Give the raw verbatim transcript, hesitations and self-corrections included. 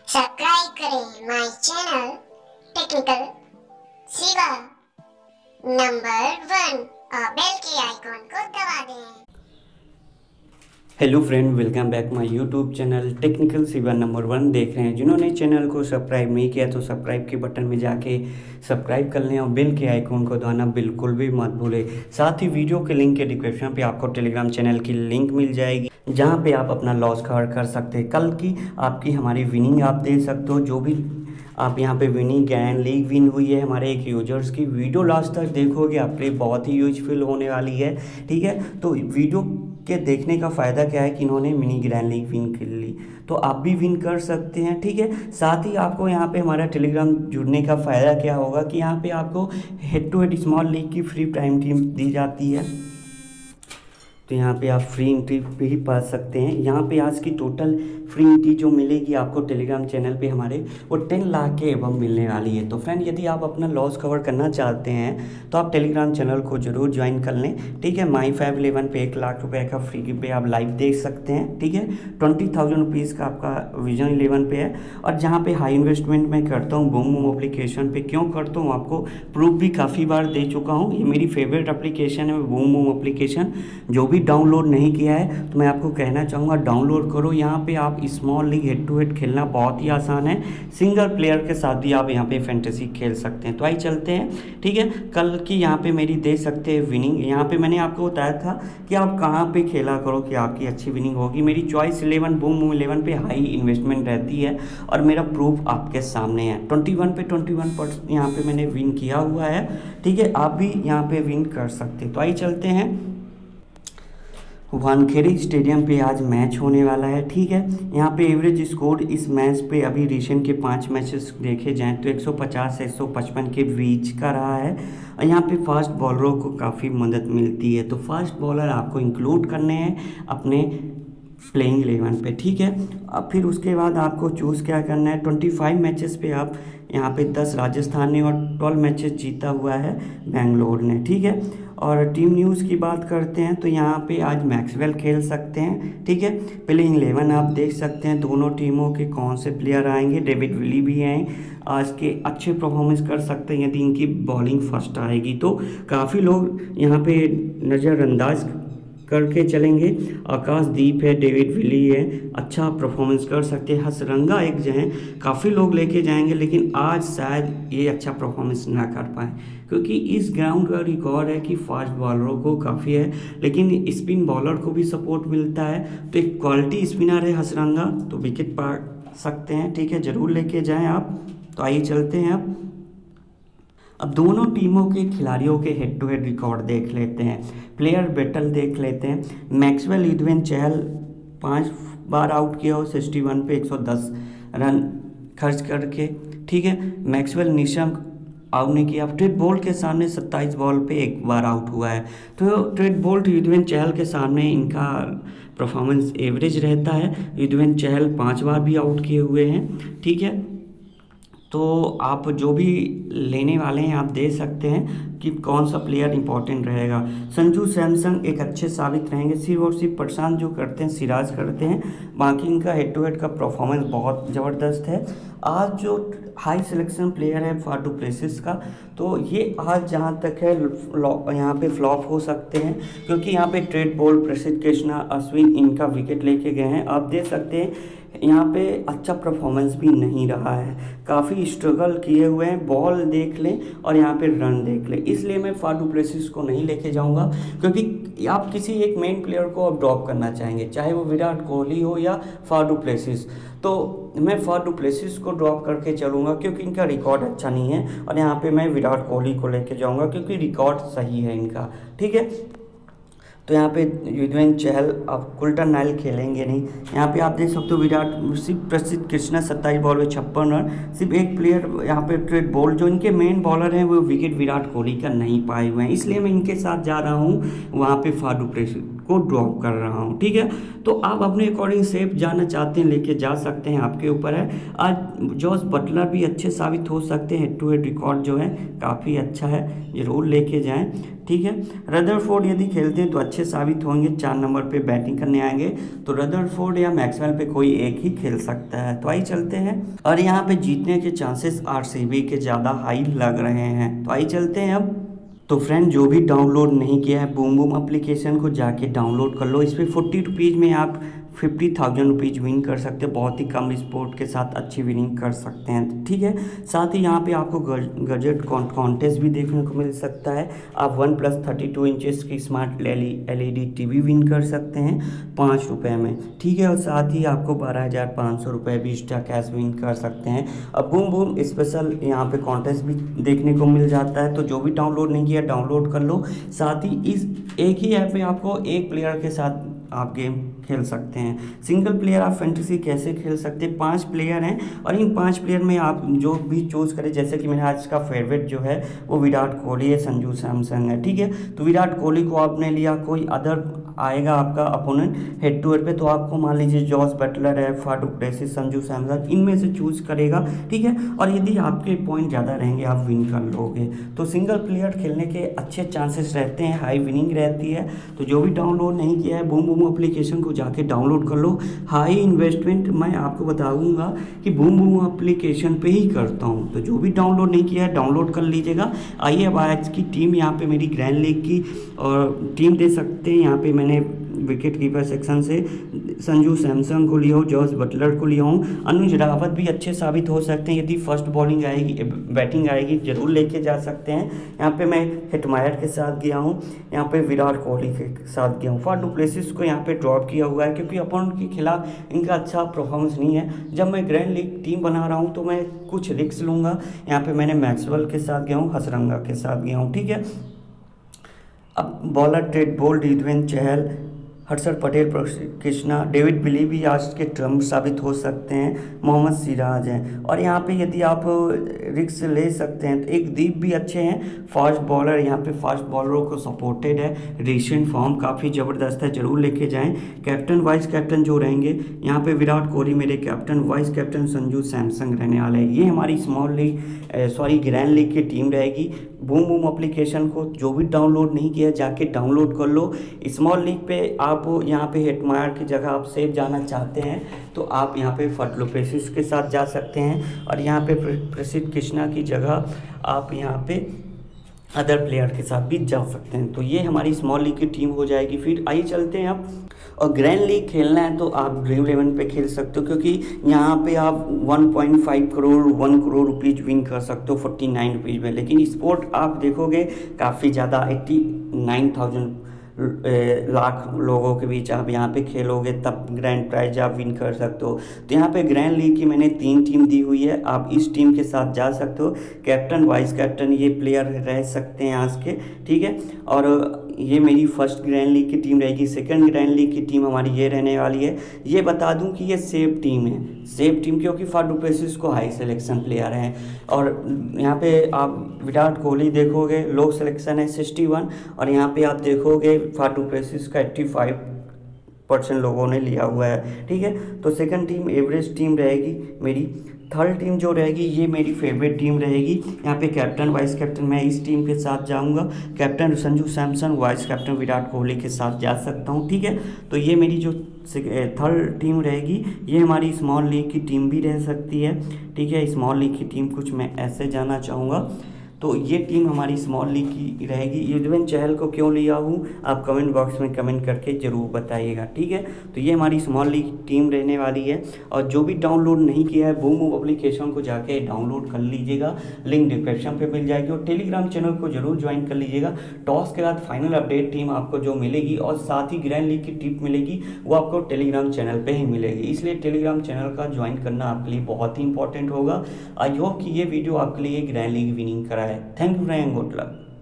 Subscribe करें my channel technical Shiva number one और bell के आइकॉन को दबा दें। Hello friend, welcome back my YouTube channel technical Shiva number one देख रहे हैं। जिन्होंने चैनल को सब्सक्राइब नहीं किया तो सब्सक्राइब के बटन में जाके सब्सक्राइब कर लें और बेल के आइकॉन को दबाना बिल्कुल भी मत भूलें। साथ ही वीडियो के लिंक के डिस्क्रिप्शन पे आपको टेलीग्राम चैनल की लिंक मिल जाएगी, जहां पे आप अपना लॉस कवर कर सकते हैं। कल की आपकी हमारी विनिंग आप दे सकते हो, जो भी आप यहाँ पे विनिंग गैन लीग विन हुई है हमारे एक यूजर्स की। वीडियो लास्ट तक देखोगे, आपके लिए बहुत ही यूजफुल होने वाली है। ठीक है, तो वीडियो के देखने का फ़ायदा क्या है कि इन्होंने मिनी ग्रैंड लीग विन कर ली, तो आप भी विन कर सकते हैं। ठीक है, साथ ही आपको यहाँ पे हमारा टेलीग्राम जुड़ने का फ़ायदा क्या होगा कि यहाँ पे आपको head to head small league की फ्री प्राइम टीम दी जाती है, तो यहाँ पे आप फ्री एंट्री पे ही पा सकते हैं। यहाँ पे आज की टोटल फ्री एंट्री जो मिलेगी आपको टेलीग्राम चैनल पे हमारे, वो टेन लाख के एवं मिलने वाली है। तो फ्रेंड, यदि आप अपना लॉस कवर करना चाहते हैं तो आप टेलीग्राम चैनल को ज़रूर ज्वाइन कर लें। ठीक है, माई फाइव इलेवन पे एक लाख रुपए का फ्री पे आप लाइव देख सकते हैं। ठीक है, ट्वेंटी थाउजेंड रुपीज़ का आपका विजन इलेवन पे है। और जहाँ पे हाई इन्वेस्टमेंट मैं करता हूँ बूम बूम एप्लीकेशन पे, क्यों करता हूँ आपको प्रूफ भी काफ़ी बार दे चुका हूँ। ये मेरी फेवरेट एप्लीकेशन है बूम बूम एप्लीकेशन। जो भी डाउनलोड नहीं किया है तो मैं आपको कहना चाहूँगा डाउनलोड करो। यहाँ पे आप small league head to head खेलना बहुत ही आसान है। सिंगल प्लेयर के साथ भी आप यहाँ पे फैंटेसी खेल सकते हैं। तो आइए चलते हैं। ठीक है, कल की यहाँ पे मेरी दे सकते हैं विनिंग। यहाँ पे मैंने आपको बताया था कि आप कहाँ पे खेला करो कि आपकी अच्छी विनिंग होगी। मेरी choice eleven boom boom eleven पे हाई इन्वेस्टमेंट रहती है और मेरा प्रूफ आपके सामने है। ट्वेंटी वन पे ट्वेंटी वन परसेंट यहाँ पे मैंने विन किया हुआ है। ठीक है, आप भी यहाँ पे विन कर सकते हैं। तो आइए चलते हैं। वानखेड़े स्टेडियम पे आज मैच होने वाला है। ठीक है, यहाँ पे एवरेज स्कोर इस मैच पे अभी रिसेंट के पांच मैचेस देखे जाएं तो एक सौ पचास से एक सौ पचपन के बीच का रहा है। और यहाँ पे फास्ट बॉलरों को काफ़ी मदद मिलती है, तो फास्ट बॉलर आपको इंक्लूड करने हैं अपने प्लेइंग इलेवन पे। ठीक है, अब फिर उसके बाद आपको चूज़ क्या करना है। ट्वेंटी फाइव मैचेस पे आप यहाँ पे दस राजस्थान ने और ट्वेल्व मैचेस जीता हुआ है बेंगलोर ने। ठीक है, और टीम न्यूज़ की बात करते हैं तो यहाँ पे आज मैक्सवेल खेल सकते हैं। ठीक है, प्लेइंग इलेवन आप देख सकते हैं दोनों टीमों के कौन से प्लेयर आएंगे। डेविड विली भी हैं, आज के अच्छे परफॉर्मेंस कर सकते हैं। यदि इनकी बॉलिंग फर्स्ट आएगी तो काफ़ी लोग यहाँ पे नज़रअंदाज करके चलेंगे। आकाशदीप है, डेविड विली है, अच्छा परफॉर्मेंस कर सकते हैं। हसरंगा एक जो है काफ़ी लोग लेके जाएंगे, लेकिन आज शायद ये अच्छा परफॉर्मेंस ना कर पाए, क्योंकि इस ग्राउंड का रिकॉर्ड है कि फास्ट बॉलरों को काफ़ी है, लेकिन स्पिन बॉलर को भी सपोर्ट मिलता है। तो एक क्वालिटी स्पिनर है हसरंगा, तो विकेट पा सकते हैं। ठीक है, ज़रूर लेके जाएँ आप। तो आइए चलते हैं अब अब दोनों टीमों के खिलाड़ियों के हेड टू हेड रिकॉर्ड देख लेते हैं, प्लेयर बैटल देख लेते हैं। मैक्सवेल युजवेंद्र चहल पांच बार आउट किया हो, सिक्सटी वन पे एक सौ दस रन खर्च करके। ठीक है, मैक्सवेल निशंक आउट नहीं किया। ट्रेड बोल्ट के सामने सत्ताईस बॉल पे एक बार आउट हुआ है, तो ट्रेड बोल्ट युजवेंद्र चहल के सामने इनका परफॉर्मेंस एवरेज रहता है। युजवेंद्र चहल पाँच बार भी आउट किए हुए हैं। ठीक है, तो आप जो भी लेने वाले हैं आप दे सकते हैं कि कौन सा प्लेयर इंपॉर्टेंट रहेगा। संजू सैमसन एक अच्छे साबित रहेंगे। सिर्फ और सिर्फ प्रशांत जो करते हैं सिराज करते हैं, बाकी इनका हेड टू हेड का परफॉर्मेंस बहुत ज़बरदस्त है। आज जो हाई सिलेक्शन प्लेयर है फार डू प्लेसिस का, तो ये आज जहाँ तक है यहाँ पे फ्लॉप हो सकते हैं, क्योंकि यहाँ पे ट्रेड बोल्ट, प्रसिद्ध कृष्णा, अश्विन इनका विकेट लेके गए हैं। आप देख सकते हैं यहाँ पे अच्छा परफॉर्मेंस भी नहीं रहा है, काफ़ी स्ट्रगल किए हुए हैं। बॉल देख लें और यहाँ पे रन देख लें, इसलिए मैं फार डू प्लेसिस को नहीं लेके जाऊँगा, क्योंकि आप किसी एक मेन प्लेयर को आप ड्रॉप करना चाहेंगे, चाहे वो विराट कोहली हो या फार डू प्लेसिस, तो मैं फार डू प्लेसिस को ड्रॉप करके चलूँगा, क्योंकि इनका रिकॉर्ड अच्छा नहीं है। और यहाँ पे मैं विराट कोहली को लेके जाऊँगा, क्योंकि रिकॉर्ड सही है इनका। ठीक है, तो यहाँ पे युजवेंद्र चहल आप कुल्टन नाइल खेलेंगे नहीं। यहाँ पे आप देख सकते हो विराट सिर्फ प्रसिद्ध कृष्णा सत्ताईस बॉल में छप्पन रन। सिर्फ एक प्लेयर यहाँ पे ट्रेड बॉल, जो इनके मेन बॉलर हैं वो विकेट विराट कोहली का नहीं पाए हुए हैं, इसलिए मैं इनके साथ जा रहा हूँ वहाँ पे फार डू प्लेसिस को ड्रॉप कर रहा हूँ, ठीक है। तो आप अपने अकॉर्डिंग सेफ जाना चाहते हैं लेके जा सकते हैं, आपके ऊपर है। आज जॉस बटलर भी अच्छे साबित हो सकते हैं, हेड टू हेड रिकॉर्ड जो है काफ़ी अच्छा है, जरूर लेके जाएं, ठीक है। रदरफोर्ड यदि खेलते हैं तो अच्छे साबित होंगे, चार नंबर पे बैटिंग करने आएंगे, तो रदरफोर्ड या मैक्सवेल पे कोई एक ही खेल सकता है। तो आइए चलते हैं, और यहाँ पे जीतने के चांसेस आरसीबी के ज़्यादा हाई लग रहे हैं। तो आइए चलते हैं अब। तो फ्रेंड, जो भी डाउनलोड नहीं किया है बूम बूम एप्लीकेशन को जाके डाउनलोड कर लो। इस पर फोर्टी रुपीज़ में आप फिफ्टी थाउजेंड रुपीज़ विन कर सकते हैं, बहुत ही कम स्पोर्ट के साथ अच्छी विनिंग कर सकते हैं, ठीक है। साथ ही यहाँ पे आपको गजट कॉन्टेस्ट भी देखने को मिल सकता है। आप one plus thirty two inches की smart L E D T V win कर सकते हैं पाँच रुपये में, ठीक है। और साथ ही आपको बारह हज़ार पाँच सौ रुपये भी एक्स्ट्रा कैश विन कर सकते हैं। अब बूम बूम स्पेशल यहाँ पे कॉन्टेस्ट भी देखने को मिल जाता है, तो जो भी डाउनलोड नहीं किया डाउनलोड कर लो। साथ ही इस एक ही ऐप में आपको एक प्लेयर के साथ आप गेम खेल सकते हैं। सिंगल प्लेयर आप फैंटेसी कैसे खेल सकते हैं, पांच प्लेयर हैं और इन पांच प्लेयर में आप जो भी चूज़ करें, जैसे कि मेरा आज का फेवरेट जो है वो विराट कोहली है, संजू सैमसन है, ठीक है। तो विराट कोहली को आपने लिया, कोई अदर आएगा आपका अपोनेंट हेड टू हेड पे, तो आपको मान लीजिए जॉस बटलर है, फा डु प्लेसिस, संजू सैमसन, इनमें से चूज़ करेगा, ठीक है। और यदि आपके पॉइंट ज़्यादा रहेंगे आप विन कर लोगे। तो सिंगल प्लेयर खेलने के अच्छे चांसेस रहते हैं, हाई विनिंग रहती है। तो जो भी डाउनलोड नहीं किया है बूम बूम एप्लीकेशन को जाके डाउनलोड कर लो। हाई इन्वेस्टमेंट मैं आपको बताऊंगा कि बूम बूम एप्लीकेशन पे ही करता हूं, तो जो भी डाउनलोड नहीं किया है डाउनलोड कर लीजिएगा। आइए अब आज की टीम यहाँ पे मेरी ग्रैंड लीग की और टीम दे सकते हैं। यहाँ पे मैंने विकेट कीपर सेक्शन से संजू सैमसन को लिया हूँ, जॉस बटलर को लिया हूँ। अनुज रावत भी अच्छे साबित हो सकते हैं, यदि फर्स्ट बॉलिंग आएगी बैटिंग आएगी जरूर लेके जा सकते हैं। यहाँ पे मैं हिटमायर के साथ गया हूँ, यहाँ पे विराट कोहली के साथ गया हूँ। फा डु प्लेसिस को यहाँ पे ड्रॉप किया हुआ है क्योंकि अपोनेंट के खिलाफ इनका अच्छा परफॉर्मेंस नहीं है। जब मैं ग्रैंड लीग टीम बना रहा हूँ तो मैं कुछ रिस्क लूँगा। यहाँ पे मैंने मैक्सवेल के साथ गया हूँ, हसरंगा के साथ गया हूँ, ठीक है। अब bowler Trent Boult, Yuzvendra Chahal, Harshad Patel, Krishna, David Willey भी आज के ट्रम्प साबित हो सकते हैं, मोहम्मद सिराज हैं। और यहाँ पे यदि आप रिक्स ले सकते हैं तो एक दीप भी अच्छे हैं, फास्ट बॉलर, यहाँ पे फास्ट बॉलरों को सपोर्टेड है, रिसेंट फॉर्म काफ़ी ज़बरदस्त है, जरूर लेके जाएं। कैप्टन वाइस कैप्टन जो रहेंगे यहाँ पे विराट कोहली मेरे captain, vice captain Sanju Samson रहने वाले हैं। ये हमारी small league sorry grand league की टीम रहेगी। बूम बूम एप्लीकेशन को जो भी डाउनलोड नहीं किया जाके डाउनलोड कर लो। स्मॉल लीग पे आप यहाँ पे हिटमायर की जगह आप सेफ जाना चाहते हैं तो आप यहाँ पे फा डु प्लेसिस के साथ जा सकते हैं, और यहाँ पे प्रसिद्ध कृष्णा की जगह आप यहाँ पे अदर प्लेयर के साथ भी जा सकते हैं। तो ये हमारी स्मॉल लीग की टीम हो जाएगी। फिर आइए चलते हैं आप, और ग्रैंड लीग खेलना है तो आप ड्रीम इलेवन पे खेल सकते हो, क्योंकि यहाँ पे आप one point five crore one crore rupees win कर सकते हो फोर्टी नाइन रुपीज़ में। लेकिन स्पोर्ट आप देखोगे काफ़ी ज़्यादा एट्टी नाइन थाउजेंड लाख लोगों के बीच आप यहाँ पे खेलोगे तब ग्रैंड प्राइज आप विन कर सकते हो। तो यहाँ पे ग्रैंड लीग की मैंने तीन टीम दी हुई है, आप इस टीम के साथ जा सकते हो। कैप्टन वाइस कैप्टन ये प्लेयर रह सकते हैं आज के, ठीक है। और ये मेरी फर्स्ट ग्रैंड लीग की टीम रहेगी। सेकंड ग्रैंड लीग की टीम हमारी ये रहने वाली है। ये बता दूं कि ये सेफ टीम है, सेफ टीम क्योंकि फा डु प्लेसिस को हाई सिलेक्शन प्लेयर हैं। और यहाँ पे आप विराट कोहली देखोगे लो सिलेक्शन है सिक्सटी वन, और यहाँ पे आप देखोगे फा डु प्लेसिस का एट्टी फाइव परसेंट लोगों ने लिया हुआ है, ठीक है। तो सेकंड टीम एवरेज टीम रहेगी मेरी। थर्ड टीम जो रहेगी ये मेरी फेवरेट टीम रहेगी। यहाँ पे कैप्टन वाइस कैप्टन मैं इस टीम के साथ जाऊँगा। Captain Sanju Samson, vice captain Virat Kohli के साथ जा सकता हूँ, ठीक है। तो ये मेरी जो थर्ड टीम रहेगी ये हमारी स्मॉल लीग की टीम भी रह सकती है, ठीक है। स्मॉल लीग की टीम कुछ मैं ऐसे जाना चाहूँगा, तो ये टीम हमारी स्मॉल लीग की रहेगी। युजवेंद्र चहल को क्यों लिया हूँ आप कमेंट बॉक्स में कमेंट करके ज़रूर बताइएगा, ठीक है। तो ये हमारी स्मॉल लीग टीम रहने वाली है। और जो भी डाउनलोड नहीं किया है बूम बूम एप्लीकेशन को जाके डाउनलोड कर लीजिएगा, लिंक डिस्क्रिप्शन पे मिल जाएगी। और टेलीग्राम चैनल को जरूर ज्वाइन कर लीजिएगा। टॉस के बाद फाइनल अपडेट टीम आपको जो मिलेगी और साथ ही ग्रैंड लीग की टिप मिलेगी वो आपको टेलीग्राम चैनल पर ही मिलेगी, इसलिए टेलीग्राम चैनल का ज्वाइन करना आपके लिए बहुत ही इंपॉर्टेंट होगा। आई होप कि ये वीडियो आपके लिए ग्रैंड लीग विनिंग कराए। Thank you friend, good luck.